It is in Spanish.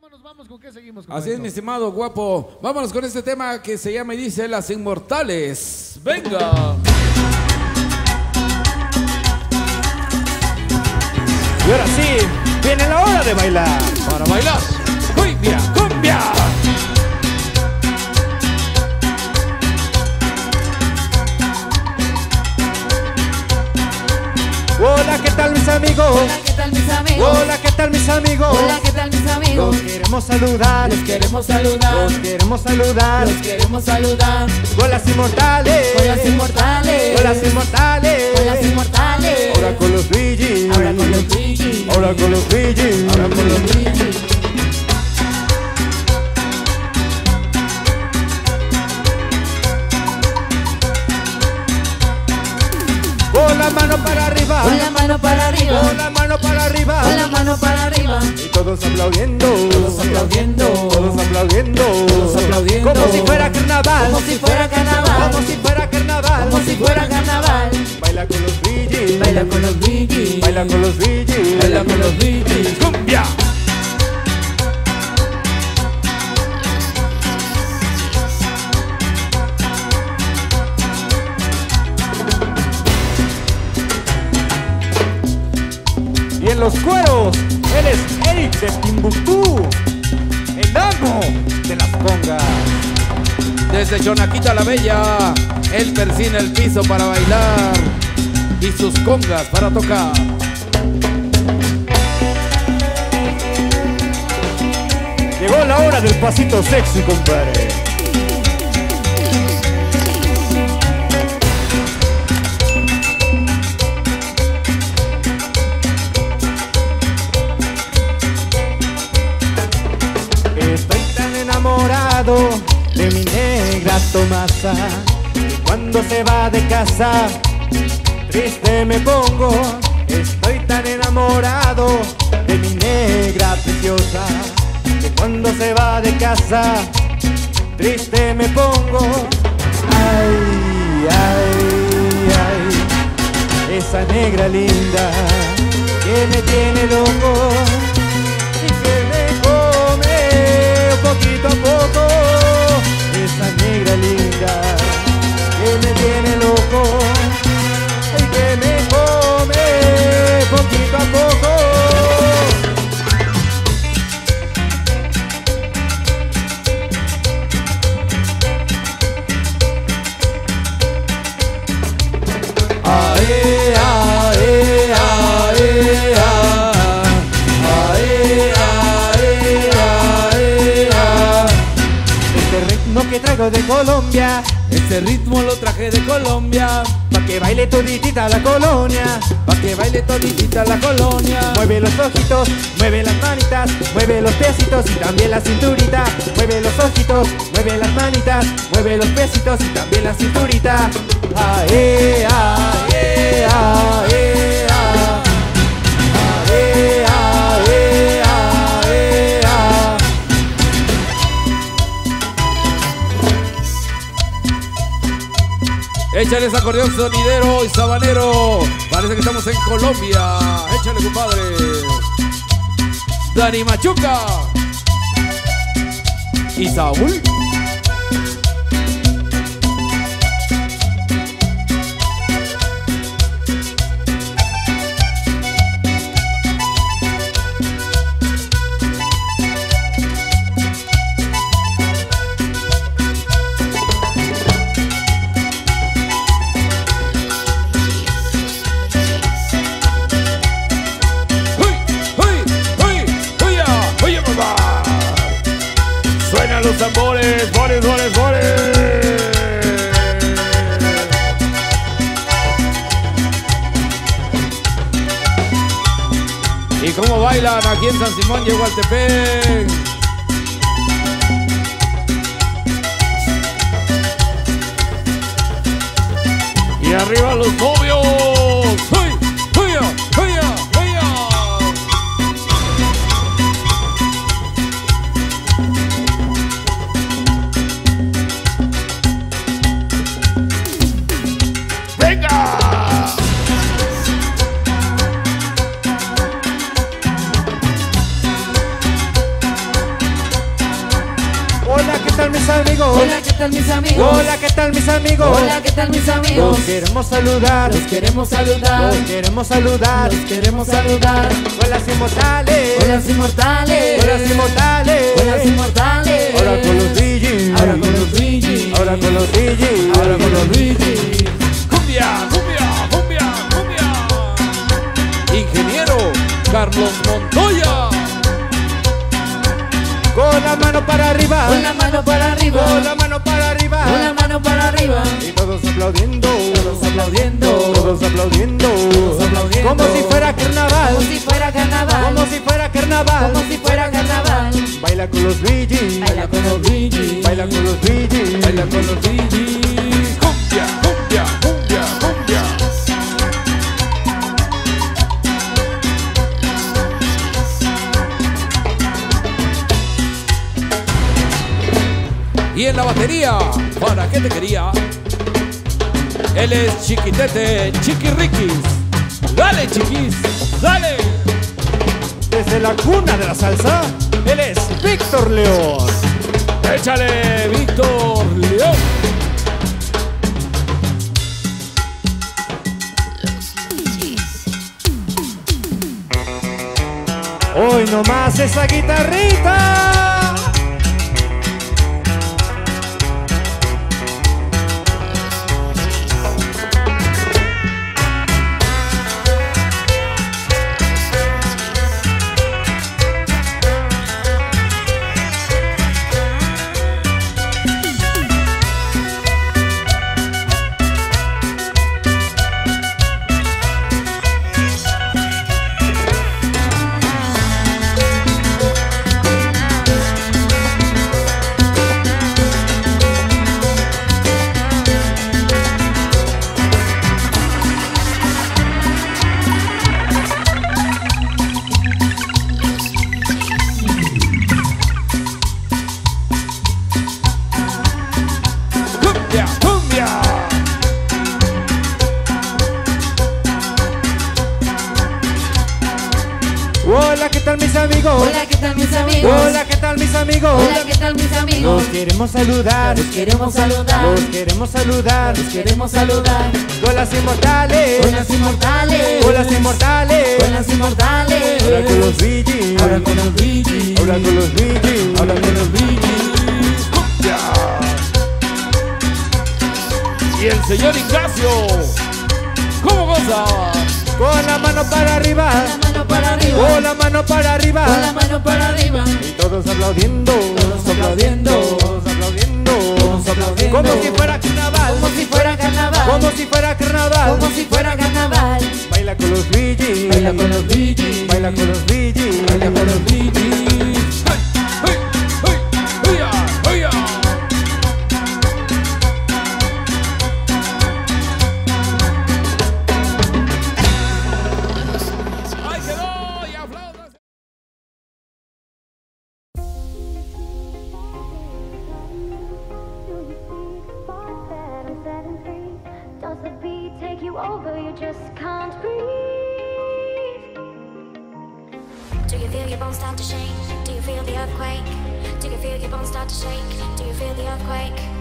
Vamos, ¿con qué seguimos? Así es, mi estimado guapo. Vámonos con este tema que se llama y dice Las Inmortales. ¡Venga! Y ahora sí, viene la hora de bailar. Para bailar, cumbia, cumbia. Hola, ¿qué tal mis amigos? Hola, ¿qué tal mis amigos? Hola, ¿qué tal mis amigos? Hola, ¿qué tal mis amigos? Los queremos saludar. Los queremos saludar. Los queremos saludar. Los queremos saludar. Con las inmortales. Con las inmortales. Con las inmortales. Con las inmortales. Ahora con los Luigi. Ahora con los Luigi. Ahora con los Luigi. Ahora con los Luigi. Con la mano para arriba. Con la mano para arriba. Con la mano para arriba. Con la mano para arriba. Y todos aplaudiendo. Todos aplaudiendo. Todos aplaudiendo. Todos aplaudiendo. Como si fuera carnaval. Como si fuera carnaval. Como si fuera carnaval. Como si fuera carnaval. Baila con los Luigi. Baila con los Luigi. Baila con los Luigi. Baila con los Luigi. ¡Cumbia! Y en los cueros, él es Eric de Timbuktu, el amo de las congas. Desde Chonaquita la Bella, él persina el piso para bailar y sus congas para tocar. Llegó la hora del pasito sexy, compadre. Estoy tan enamorado de mi negra Tomasa, que cuando se va de casa triste me pongo. Estoy tan enamorado de mi negra preciosa, que cuando se va de casa triste me pongo. Ay, ay, ay, esa negra linda que me tiene loco y que me come poquito a poco. Esa negra linda que me tiene loco y que me come poquito a poco. Ae, ae, ae, ae, ae, ae, ae. Este ritmo que traigo de Colombia, Este ritmo lo traje de Colombia, pa' que baile toditita la colonia. pa' que baile toditita la colonia. Mueve los ojitos, mueve las manitas, mueve los piecitos y también la cinturita. Mueve los ojitos, mueve las manitas, mueve los piecitos y también la cinturita. Ae, ae, ae, ae. Ae, ae, ae, ae. Échale ese acordeón sonidero y sabanero. Parece que estamos en Colombia. Échale, compadre. Dani Machuca y Saúl. Suenan los tambores, bores, bores, bores. Y cómo bailan aquí en San Simón, llegó al Tepén. Y arriba los novios. ¡Hey! ¡Hey! ¡Hey! ¡Hey! ¡Venga! tal mis amigos? Hola, ¿qué tal mis amigos? Hola, ¿qué tal mis amigos? Hola, ¿qué tal mis amigos? Los queremos saludar, Los queremos saludar. los queremos saludar. Los queremos saludar. Hola, inmortales. Hola, inmortales. Hola, inmortales. Hola, inmortales. Ahora con los DJs. Ahora con los DJs. Ahora con los DJs. Ahora con los DJs. Cumbia, cumbia, cumbia, cumbia. Ingeniero Carlos Montoya. Con la mano para arriba. Con la mano para arriba. Con la mano para arriba. Con la mano para arriba. Y todos aplaudiendo. Todos aplaudiendo. Todos aplaudiendo. Todos aplaudiendo. Como si fuera carnaval. Como si fuera carnaval. Como si fuera carnaval. Como si fuera carnaval. Baila con los DJs. Baila con los DJs. Baila con los DJs. Baila con los DJs. Cumbia, cumbia, cumbia, cumbia. Y en la batería, ¿para qué te quería? Él es Chiquitete, Chiquirriquis. Dale, chiquis, dale. Desde la cuna de la salsa, él es Víctor León. Échale, Víctor León. Hoy nomás esa guitarrita. Cumbia, cumbia. Hola, ¿qué tal mis amigos? Hola, ¿qué tal mis amigos? Hola, ¿qué tal mis amigos? Hola, ¿qué tal mis amigos? Los queremos saludar. Los queremos saludar. Los queremos saludar. Los queremos saludar. Con las inmortales. Con las inmortales. Con las inmortales. Con las inmortales. Ahora con los DJs. Ahora con los DJs. Ahora con los DJs. Ahora con los DJs. Cumbia. Y el señor Ignacio. ¿Cómo goza? Con la mano para arriba. Con la mano para arriba. Con la mano para arriba. Con la mano para arriba. Y todos aplaudiendo. Todos aplaudiendo. Todos aplaudiendo. Todos aplaudiendo. Como si fuera carnaval. Como si fuera carnaval. Como si fuera carnaval. Como si fuera carnaval. Baila con los DJs. Baila con los DJs. Baila con los DJs. Baila con los DJs. ¡Hey, hey, hey! ¡Huya, huya! ¡Ahí quedó! ¡Y aplaudas! Does the beat take you over? You just can't breathe. Do you feel your bones start to shake? Do you feel the earthquake? Do you feel your bones start to shake? Do you feel the earthquake?